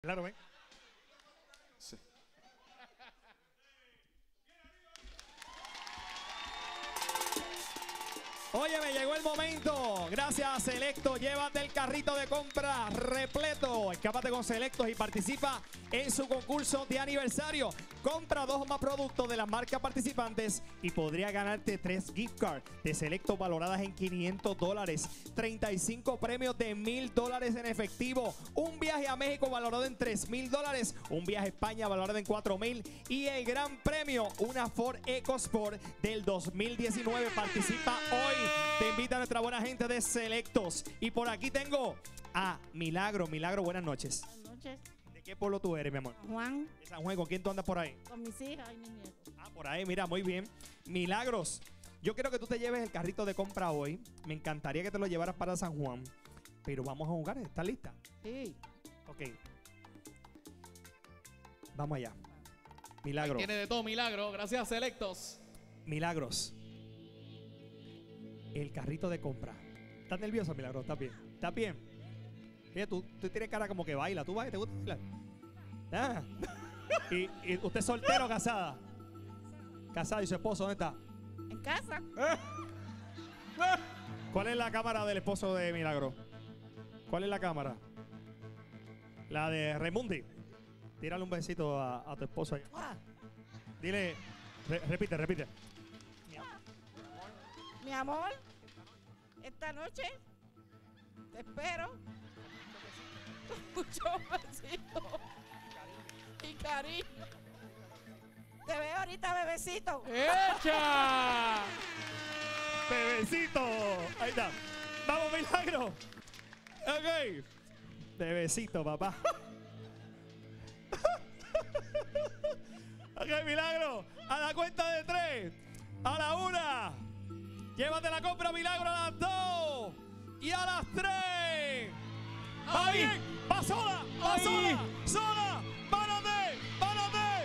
Claro, ven. Sí. Oye, me llegó el momento. Gracias, Selecto. Llévate el carrito de compra repleto. Escápate con Selectos y participa en su concurso de aniversario. Compra 2 o más productos de las marcas participantes y podría ganarte 3 gift cards de Selecto valoradas en $500, 35 premios de $1000 en efectivo, un viaje a México valorado en $3000, un viaje a España valorado en $4000 y el gran premio, una Ford EcoSport del 2019. Participa hoy. Te invita a nuestra buena gente de Selectos. Y por aquí tengo a Milagro. Milagro, buenas noches. Buenas noches. ¿De qué pueblo tú eres, mi amor? Juan. De San Juan. ¿Con quién tú andas por ahí? Con mis hijas y mis nietos. Ah, por ahí, mira, muy bien. Milagros, yo quiero que tú te lleves el carrito de compra hoy. Me encantaría que te lo llevaras para San Juan. Pero vamos a jugar. ¿Estás lista? Sí. Ok. Vamos allá. Milagro. Tiene de todo, Milagro. Gracias, Selectos. Milagros. El carrito de compra. ¿Estás nervioso, Milagros? ¿Estás bien? ¿Estás bien? Mira, tú tienes cara como que baila. ¿Tú bailas? ¿Te gusta bailar? Ah. ¿Y usted es soltero o casada? Casada. ¿Y su esposo dónde está? En casa. ¿Cuál es la cámara del esposo de Milagro? ¿Cuál es la cámara? La de Raimundi. Tírale un besito a tu esposo ahí. Dile, repite. Mi amor, esta noche te espero. Muchos besitos y cariño. Te veo ahorita, bebecito. ¡Echa! Bebecito. Ahí está. Vamos, Milagro. Ok. Bebecito, papá. Ok, Milagro. A la cuenta de 3. A la 1. Llévate la compra, Milagro, a las 2. Y a las 3. Va ¡Ay! bien. Va sola. Va ¡Ay! sola. Sola. ¡Párate! ¡Párate!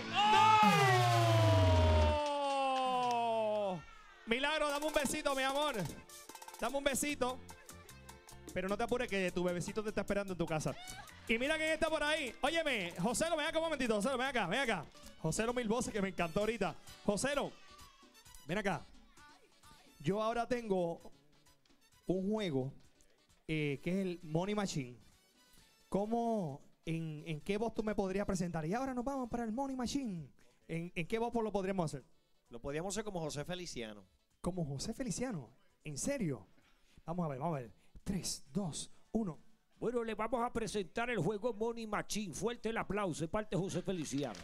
¡No! Milagro, dame un besito, mi amor. Dame un besito. Pero no te apures que tu bebecito te está esperando en tu casa. Y mira quién está por ahí. Óyeme, Joselo, ven acá un momentito. Joselo, ven acá, ven acá. Joselo Mil Voces, que me encantó ahorita. Joselo, ven acá. Yo ahora tengo un juego que es el Money Machine. ¿Cómo, en qué voz tú me podrías presentar? Y ahora nos vamos para el Money Machine. ¿En qué voz lo podríamos hacer? Lo podíamos hacer como José Feliciano. Como José Feliciano. ¿En serio? Vamos a ver, vamos a ver. 3, 2, 1. Bueno, le vamos a presentar el juego Money Machine. Fuerte el aplauso de parte de José Feliciano.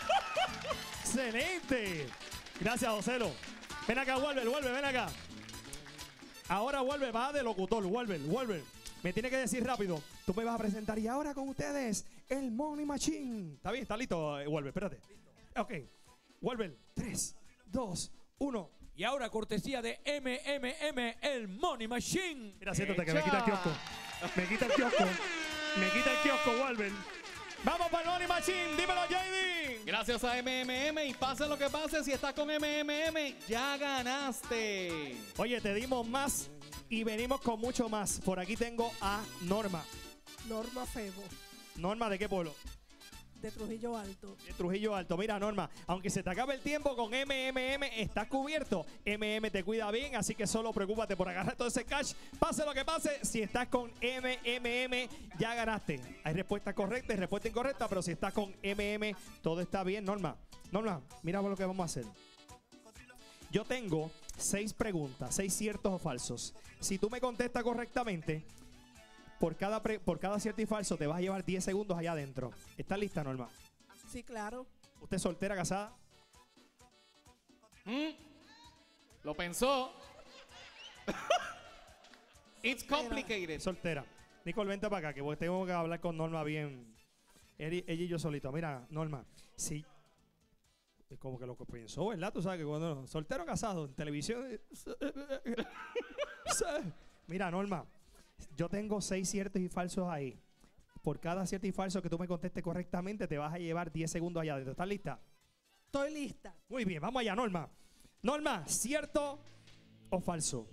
¡Excelente! Gracias, Joselo. Ven acá, vuelve, ven acá. Ahora vuelve, va de locutor, vuelve. Me tiene que decir rápido. Tú me vas a presentar y ahora con ustedes el Money Machine. ¿Está bien? ¿Está listo? Vuelve, espérate. Ok. Vuelve. 3, 2, 1. Y ahora cortesía de MMM, el Money Machine. Mira, siéntate que me quita el kiosco. Me quita el kiosco, vuelve. Vamos para el Money Machine. Dímelo, JD. Gracias a MMM y pase lo que pase, si estás con MMM, ya ganaste. Oye, te dimos más y venimos con mucho más. Por aquí tengo a Norma. Norma Febo, Norma, ¿de qué pueblo? de Trujillo Alto. De Trujillo Alto. Mira, Norma, aunque se te acabe el tiempo, con MMM estás cubierto. MM te cuida bien, así que solo preocúpate por agarrar todo ese cash. Pase lo que pase, si estás con MMM, ya ganaste. Hay respuesta correcta y respuesta incorrecta, pero si estás con MM, todo está bien, Norma. Norma, mira lo que vamos a hacer. Yo tengo 6 preguntas, 6 ciertos o falsos. Si tú me contestas correctamente, por cada cierto y falso te vas a llevar 10 segundos allá adentro. ¿Estás lista, Norma? Sí, claro. ¿Usted es soltera, casada? Lo pensó. It's complicated. Soltera. Nicole, vente para acá, que tengo que hablar con Norma bien. Ella y yo solito. Mira, Norma, sí. Es como que lo que pensó, ¿verdad? Tú sabes que cuando soltero o casado en televisión. Mira, Norma, yo tengo 6 ciertos y falsos ahí. Por cada cierto y falso que tú me contestes correctamente, te vas a llevar 10 segundos allá adentro. ¿Estás lista? Estoy lista. Muy bien, vamos allá, Norma. Norma, ¿cierto o falso?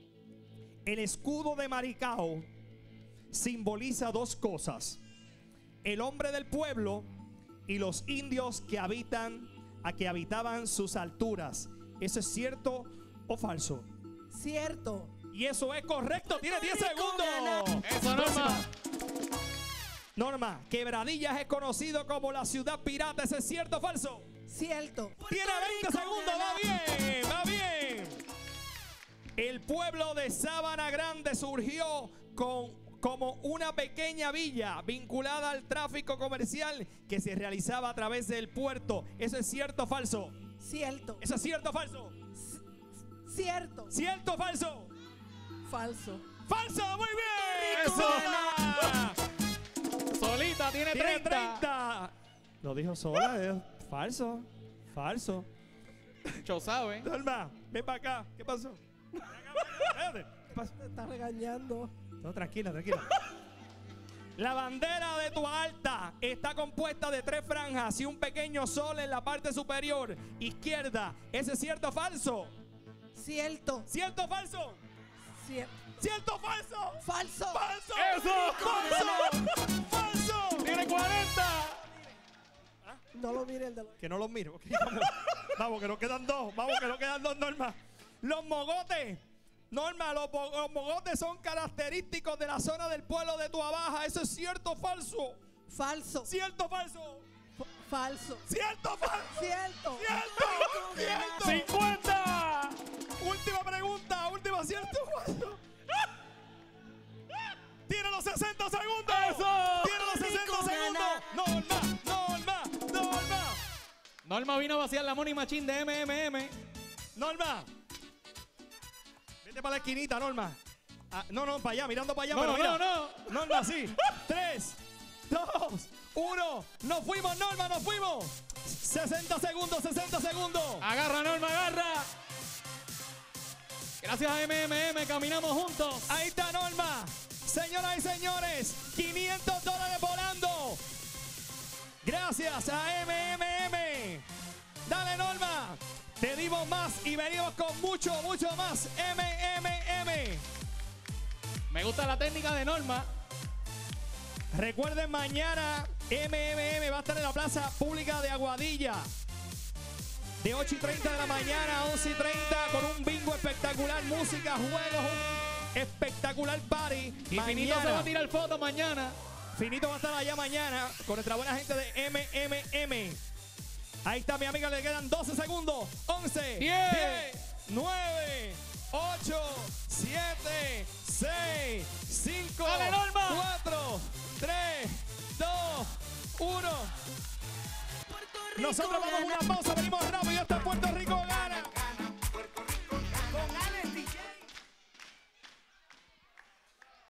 El escudo de Maricao simboliza 2 cosas: el hombre del pueblo y los indios que habitaban sus alturas. ¿Eso es cierto o falso? Cierto. Y eso es correcto. Tiene 10 segundos. Eso, Norma. Norma, Quebradillas es conocido como la ciudad pirata. ¿Eso es cierto o falso? Cierto. Tiene 20 segundos. Va bien, va bien. El pueblo de Sabana Grande surgió como una pequeña villa vinculada al tráfico comercial que se realizaba a través del puerto. ¿Eso es cierto o falso? Cierto. ¿Eso es cierto o falso? Cierto. ¿Cierto o falso? Falso. ¡Falso! ¡Muy bien! ¡Eso! ¡Norma! Solita, tiene Tiene 30. 30. Lo dijo sola. Falso. Falso. Yo sabe. Norma, ven para acá. ¿Qué pasó? Espérate. ¿Qué pasó? Te estás regañando. No, tranquila, tranquila. La bandera de Toalta está compuesta de 3 franjas y un pequeño sol en la parte superior izquierda. ¿Ese es cierto o falso? Cierto. ¿Cierto o falso? Cierto. ¿Cierto o falso? Falso. ¡Falso! ¡Eso! ¡Falso! ¡Falso! ¡Tiene 40! No lo mire el de los... Que no los miro. Ok, vamos. Vamos, que nos quedan 2. Vamos, que nos quedan 2, Norma. Los mogotes. Norma, los mogotes son característicos de la zona del pueblo de Tuabaja. ¿Eso es cierto o falso? Falso. ¿Cierto o falso? Falso. ¿Cierto o falso? Cierto. ¡Cierto! ¡Cierto! ¡50! Última pregunta. Última, ¿cierto o falso? ¡Tiene los 60 segundos! ¡Eso! ¡Tiene los 60 segundos! ¡Norma! Norma vino a vaciar la Money Machine de MMM. ¡Norma! Vete para la esquinita, Norma. Ah, no, para allá, mirando para allá. No, pero mira. no. Norma, sí. 3, 2, 1. ¡Nos fuimos, Norma! ¡Nos fuimos! 60 segundos, 60 segundos. Agarra, Norma, agarra. Gracias a MMM, caminamos juntos. Ahí está Norma. Señoras y señores, $500 volando. Gracias a MMM. Dale, Norma. Te dimos más y venimos con mucho más. MMM. Me gusta la técnica de Norma. Recuerden, mañana MMM va a estar en la Plaza Pública de Aguadilla. De 8:30 de la mañana a 11:30 con un bingo espectacular, música, juegos, un espectacular party. Y Finito se va a tirar fotos mañana. Finito va a estar allá mañana con nuestra buena gente de MMM. Ahí está mi amiga, le quedan 12 segundos. 11, 10, 9, 8, 7, 6, 5, ¡Dale, Norma! 4, 3, 2, 1. Nosotros vamos a una pausa, venimos rápido hasta Puerto Rico.